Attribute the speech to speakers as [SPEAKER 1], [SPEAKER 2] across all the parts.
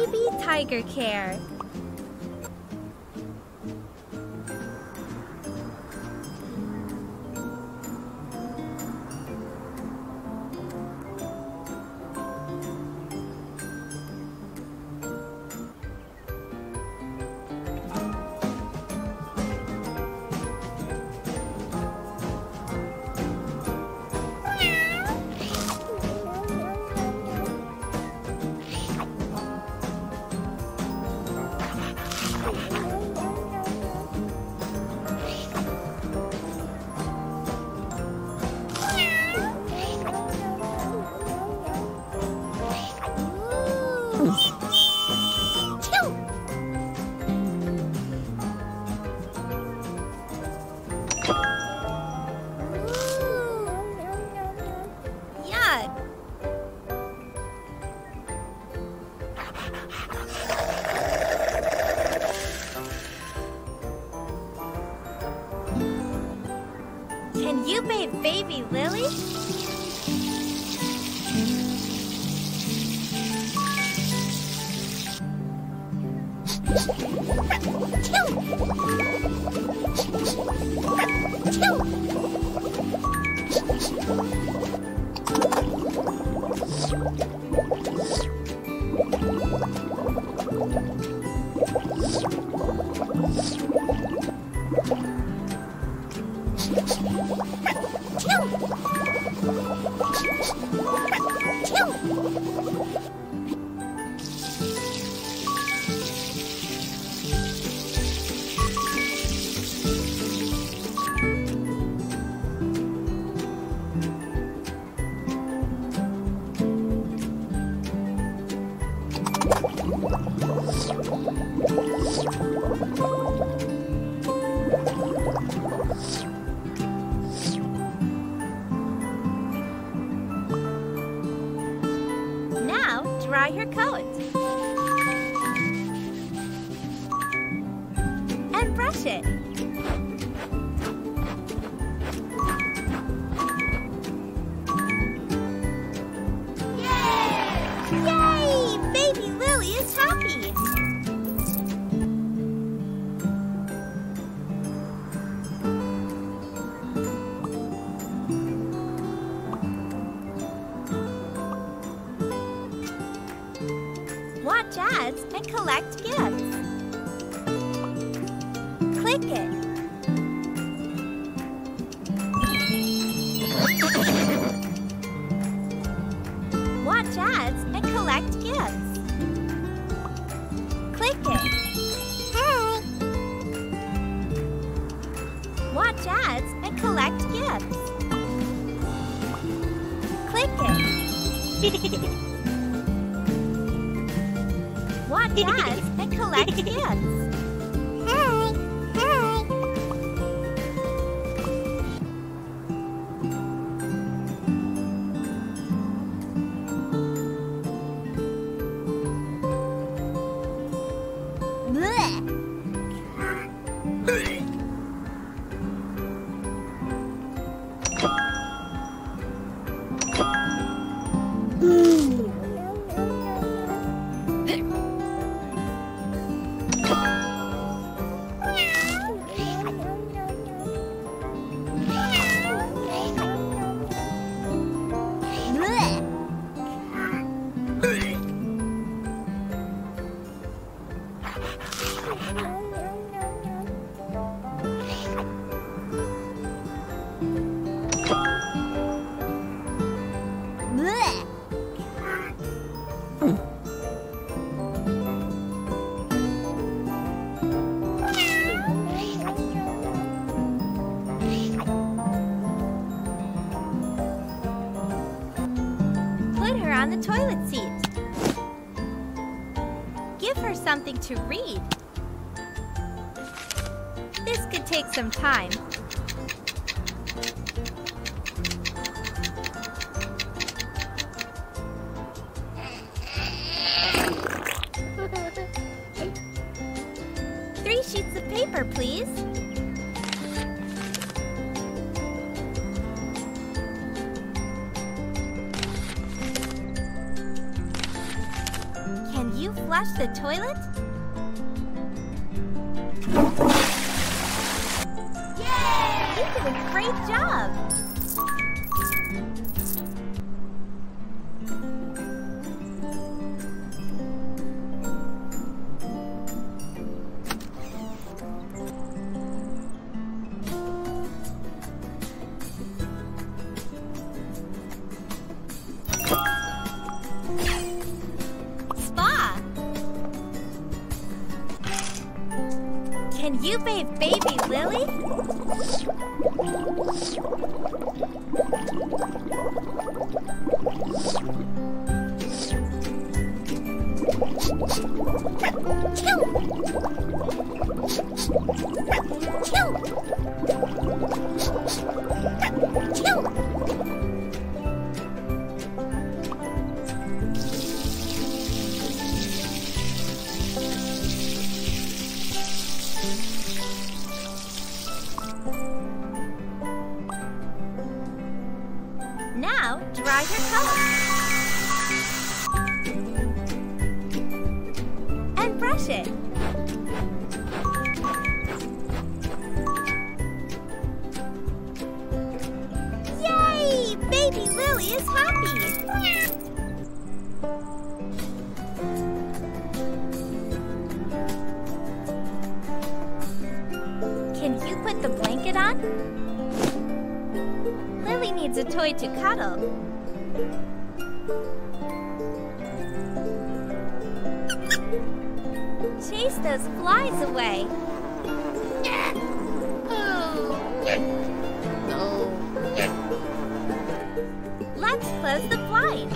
[SPEAKER 1] Baby Tiger Care. Can you bathe baby Lily? Now, dry her coat. And brush it. Yay! Yay! Baby Lily is happy. Watch ads and collect gifts. Click it. Watch ads and collect gifts. Click it. Hey! Watch ads and collect gifts. Click it. Watch ads and collect gifts. Hi! Hi! Put her on the toilet seat. Give her something to read. This could take some time. Three sheets of paper, please. Can you flush the toilet? Yay! You did a great job! Can you bathe baby Lily? Now, dry her color. And brush it. Yay! Baby Lily is happy. Can you put the blanket on? Lily needs a toy to cuddle. Chase those flies away. Let's close the blind.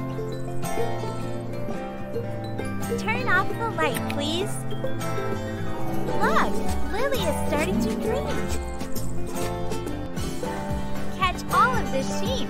[SPEAKER 1] Turn off the light, please. Look, Lily is starting to dream. Catch all of the sheep.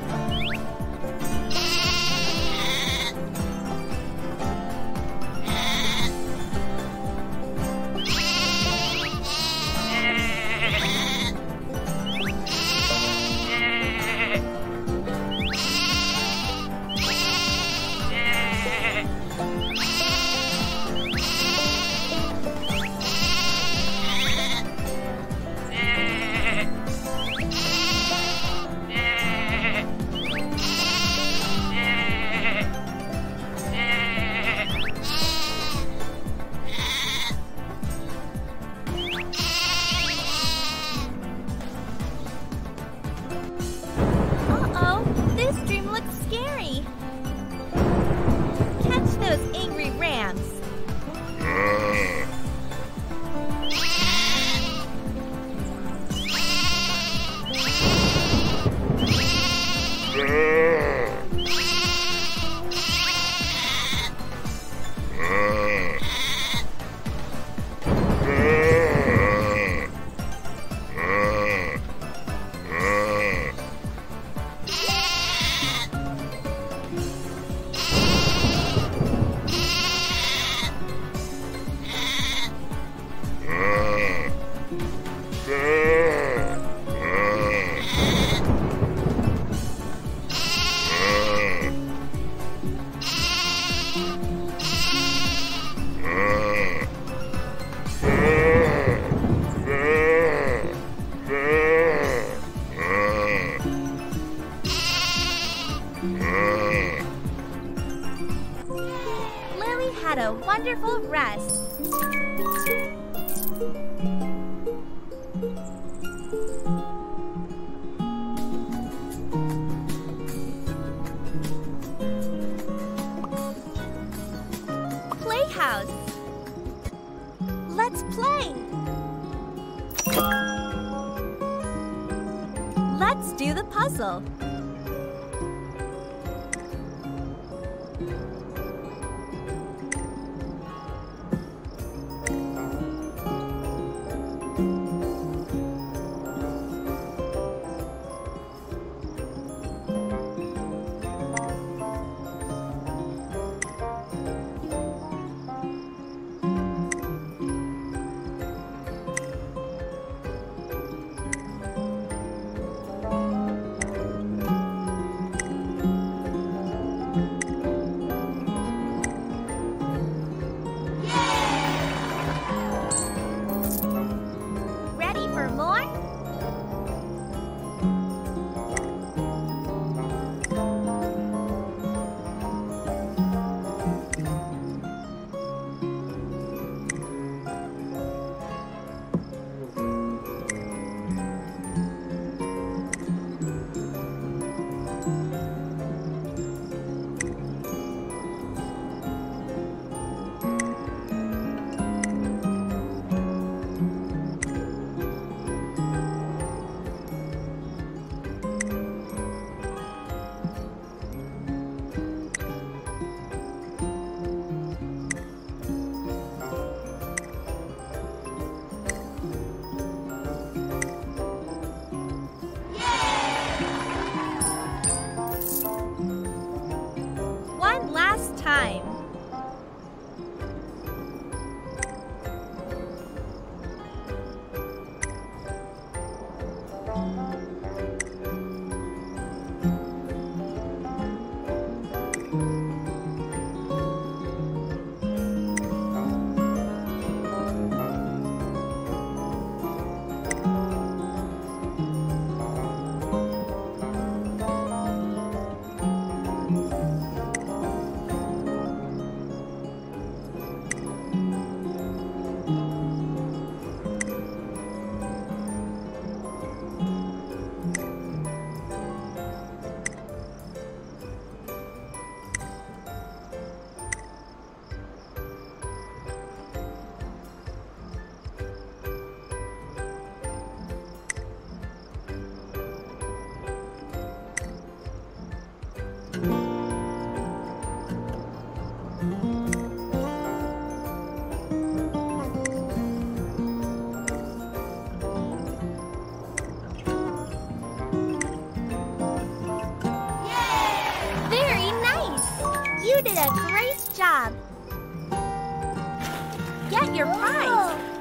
[SPEAKER 1] Had a wonderful rest. Playhouse. Let's play. Let's do the puzzle. last time. You did a great job. Get your prize.